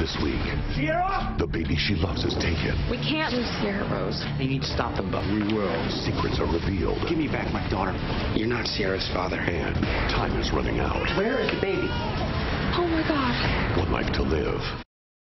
this week. Sierra! The baby she loves is taken. We can't lose Sierra Rose. They need to stop them, but we will. Secrets are revealed. Give me back my daughter. You're not Sierra's father. And time is running out. Where is the baby? Oh my God. One life to live.